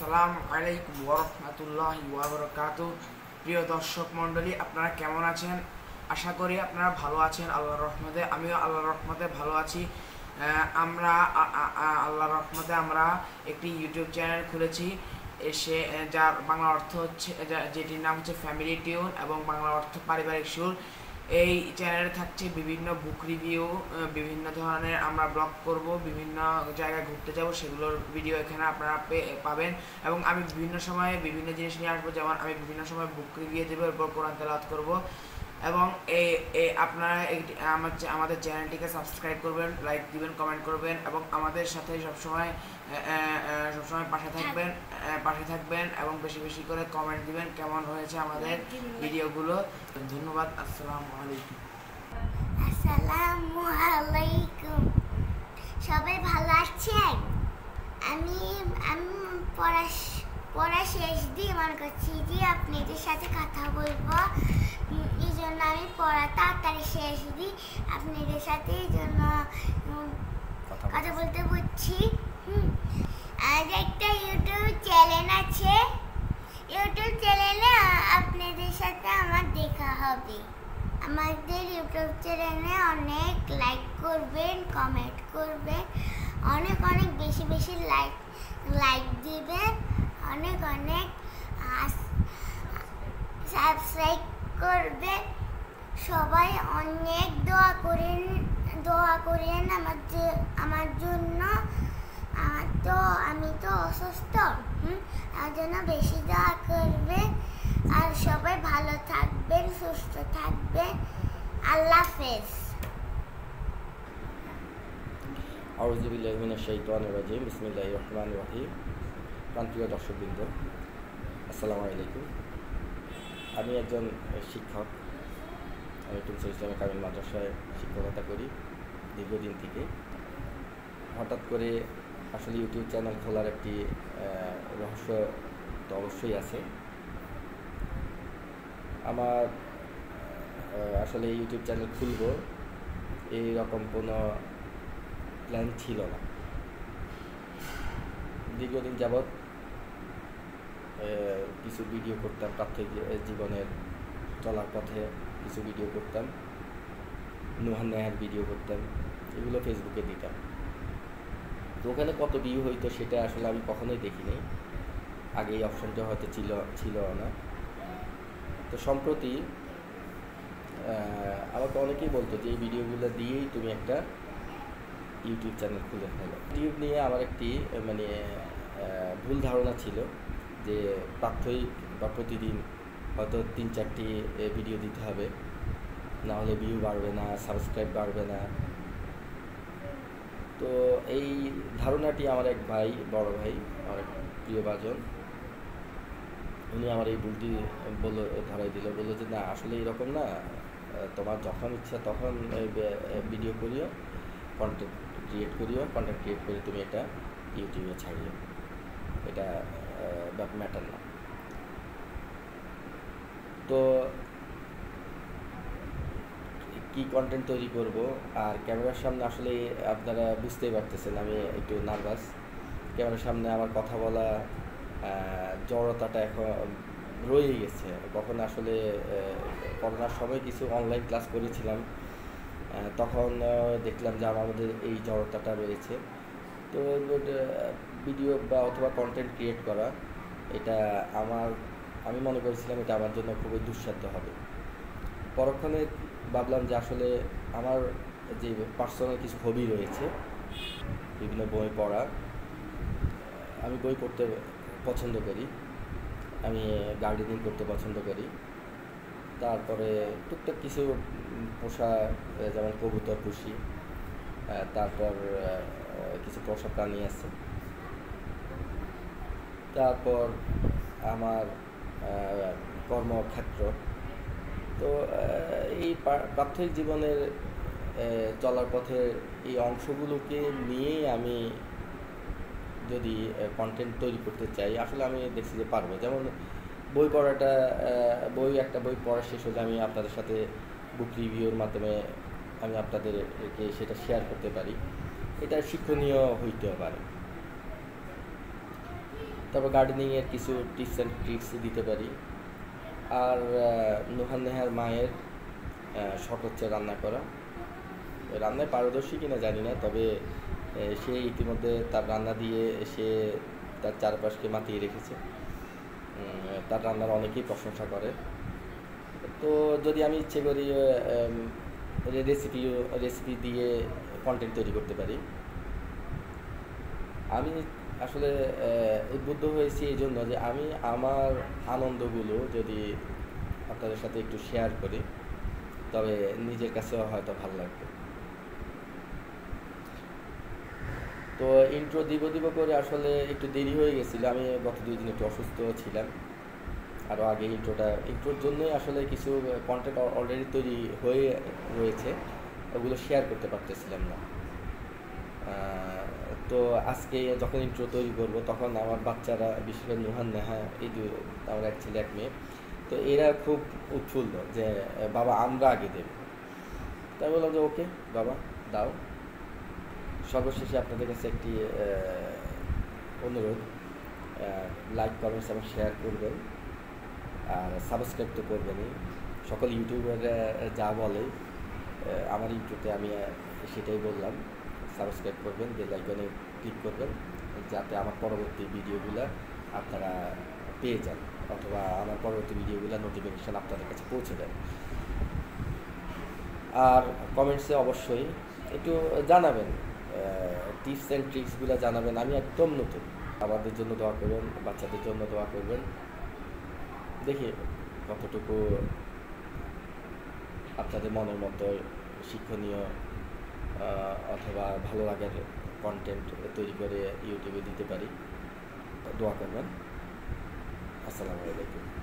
আসসালামু আলাইকুম ওয়া রাহমাতুল্লাহি ওয়া বারাকাতুহু। প্রিয় দর্শক মণ্ডলী, আপনারা কেমন আছেন? আশা করি আপনারা ভালো আছেন আল্লাহর রহমতে। আমিও আল্লাহর রহমতে ভালো আছি। আমরা আল্লাহর রহমতে আমরা একটি ইউটিউব চ্যানেল খুলেছি, যার বাংলা অর্থ হচ্ছে, যেটির নাম হচ্ছে ফ্যামিলি টিউন এবং বাংলা অর্থ পারিবারিক সুর। এই চ্যানেলে থাকছে বিভিন্ন বুক রিভিউ, বিভিন্ন ধরনের আমরা ব্লগ করব, বিভিন্ন জায়গায় ঘুরতে যাব, সেগুলোর ভিডিও এখানে আপনারা পাবেন। এবং আমি বিভিন্ন সময়ে বিভিন্ন জিনিস নিয়ে আসবো, যেমন আমি বিভিন্ন সময় বুক রিভিউ দেবো, এরপর কোরআন তেলাওয়াত করব। এবং আপনারা আমাদের চ্যানেলটিকে সাবস্ক্রাইব করবেন, লাইক দিবেন, কমেন্ট করবেন এবং আমাদের সাথে সবসময় পাশে থাকবেন এবং বেশি বেশি করে কমেন্ট দিবেন কেমন হয়েছে আমাদের ভিডিওগুলো। ধন্যবাদ। আসসালামু আলাইকুম। আসসালামু আলাইকুম। সবাই ভালো আছেন? আমি পড়া শেষ দিয়ে মনে করছি যে আপনাদের সাথে কথা বলবো, এই জন্য আমি পড়া তাড়াতাড়ি শেষ দিই আপনাদের সাথে, এই জন্য কথা বলতে বলছি। আর একটা ইউটিউব চ্যানেল আছে, ইউটিউব চ্যানেলে আপনাদের সাথে আমার দেখা হবে। আমাদের ইউটিউব চ্যানেলে অনেক লাইক করবেন, কমেন্ট করবেন, অনেক অনেক বেশি বেশি লাইক দিবেন, অনেক অনেক সাবস্ক্রাইব করবেন। সবাই অনেক দোয়া করেন আমার জন্য। আমি তো অসুস্থ, আমার জন্য বেশি দোয়া করবেন। আর সবাই ভালো থাকবেন, সুস্থ থাকবেন। আল্লাহ হাফেজ। আউযু বিল্লাহি মিনাশ শাইতানির রাজিম। বিসমিল্লাহির রহমানির রহিম। প্রিয় দর্শকবৃন্দ, আসসালামু আলাইকুম। আমি একজন শিক্ষক। আমি টুনসুল ইসলামিক কামিল মাদ্রাসায় শিক্ষকতা করি দীর্ঘদিন থেকে। হঠাৎ করে আসলে ইউটিউব চ্যানেল খোলার একটি রহস্য তো অবশ্যই আছে। আমার আসলে ইউটিউব চ্যানেল খুলব এই রকম কোনো প্ল্যান ছিল না। দীর্ঘদিন যাবৎ কিছু ভিডিও করতাম, প্রাত্যহিক জীবনের চলার পথে কিছু ভিডিও করতাম, নুহান নেহার ভিডিও করতাম, এগুলো ফেসবুকে দিতাম। তো ওখানে কত ভিউ হইতো সেটা আসলে আমি কখনোই দেখিনি। আগে এই অপশনটা হয়তো ছিল না। তো সম্প্রতি আমাকে অনেকেই বলতো যে এই ভিডিওগুলো দিয়েই তুমি একটা ইউটিউব চ্যানেল খুলে ফেলো। ইউটিউব নিয়ে আমার একটি ভুল ধারণা ছিল যে প্রাত্যহিক বা প্রতিদিন হয়তো 3-4টি ভিডিও দিতে হবে, না হলে ভিউ বাড়বে না, সাবস্ক্রাইব বাড়বে না। তো এই ধারণাটি আমার এক ভাই, বড় ভাই, আমার এক প্রিয় ভাজন, উনি আমার এই ভুলটি ধরাই দিল। বললো যে না, আসলে এরকম না, তোমার যখন ইচ্ছা তখন ভিডিও করিও, কন্টেন্ট ক্রিয়েট করে তুমি এটা ইউটিউবে ছাড়িও, এটা ম্যাটার না। তো কি কন্টেন্ট তৈরি করব আর ক্যামেরার সামনে আসলে আপনারা বুঝতেই পারতেছেন আমি একটু নার্ভাস। ক্যামেরার সামনে আমার কথা বলা জড়তাটা এখন রয়ে গেছে। কখন আসলে করোনার সময় কিছু অনলাইন ক্লাস করেছিলাম, তখন দেখলাম যে আমাদের এই জড়তাটা রয়েছে। তো ভিডিও বা অথবা কন্টেন্ট ক্রিয়েট করা, এটা আমি মনে করেছিলাম এটা আমার জন্য খুবই দুঃসাধ্য হবে। পরক্ষণে ভাবলাম যে আসলে আমার যে পার্সোনাল কিছু হবি রয়েছে, বিভিন্ন বই পড়া, আমি বই পড়তে পছন্দ করি, আমি গার্ডেনিং করতে পছন্দ করি, তারপরে টুকটাক কিছু পোষা, যেমন কবুতর পুষি, তারপর কিছু পোষা প্রাণী আছে। তারপর আমার কর্মক্ষেত্র। তো এই প্রাত্যহিক জীবনের চলার পথে এই অংশগুলোকে নিয়ে আমি যদি কন্টেন্ট তৈরি করতে চাই, আসলে আমি দেখছি যে পারবো। যেমন একটা বই পড়া শেষ হলে আমি আপনাদের সাথে বুক রিভিউর মাধ্যমে আমি আপনাদেরকে সেটা শেয়ার করতে পারি, এটা শিক্ষণীয় হইতে পারে। তারপর গার্ডেনিংয়ের কিছু টিপস অ্যান্ড ট্রিক্স দিতে পারি। আর নুহান নেহার মায়ের শখ হচ্ছে রান্না করা। রান্নায় পারদর্শী কিনা জানি না, তবে সে ইতিমধ্যে তার রান্না দিয়ে সে তার চারপাশকে মাতিয়ে রেখেছে। তার রান্নার অনেকেই প্রশংসা করে। তো যদি আমি ইচ্ছে করি রেসিপি দিয়ে কন্টেন্ট তৈরি করতে পারি। আমি আসলে উদ্বুদ্ধ হয়েছি এই জন্য যে আমি আমার আনন্দগুলো যদি আপনাদের সাথে একটু শেয়ার করি, তবে নিজের কাছেও হয়তো ভালো লাগবে। তো ইন্ট্রো দিব করে আসলে একটু দেরি হয়ে গেছিলো। আমি গত 2 দিন একটু অসুস্থ ছিলাম। আরও আগে ইন্ট্রোর জন্যই আসলে কিছু কন্টেন্ট অলরেডি তৈরি হয়ে রয়েছে, ওগুলো শেয়ার করতে পারতেছিলাম না। তো আজকে যখন ইন্ট্রো তৈরি করব তখন আমার বাচ্চারা, বিশেষ করে নুহান নেহা, এই আমার এক ছেলে এক মেয়ে, তো এরা খুব উৎফুল্ল যে বাবা আমরা আগে দেব। তাই বললাম যে ওকে বাবা দাও। সর্বশেষে আপনাদের কাছে একটি অনুরোধ, লাইক কমেন্টস এবং শেয়ার করবেন, আর সাবস্ক্রাইব তো করবেনই। সকল ইউটিউবাররা যা বলে আমার ইউটিউবে আমি সেটাই বললাম, সাবস্ক্রাইব করবেন, বেল আইকনে ক্লিক করবেন, যাতে আমার পরবর্তী ভিডিওগুলো আপনারা পেয়ে যান, অথবা আমার পরবর্তী ভিডিওগুলো নোটিফিকেশান আপনাদের কাছে পৌঁছে দেয়। আর কমেন্টসে অবশ্যই একটু জানাবেন, টিপস অ্যান্ড ট্রিক্সগুলো জানাবেন। আমি একদম নতুন, আমাদের জন্য দোয়া করবেন, বাচ্চাদের জন্য দোয়া করবেন। দেখি কতটুকু আপনাদের মনের মতো শিক্ষণীয় অথবা ভালো লাগার কন্টেন্ট তৈরি করে ইউটিউবে দিতে পারি। দোয়া করবেন। আসসালামু আলাইকুম।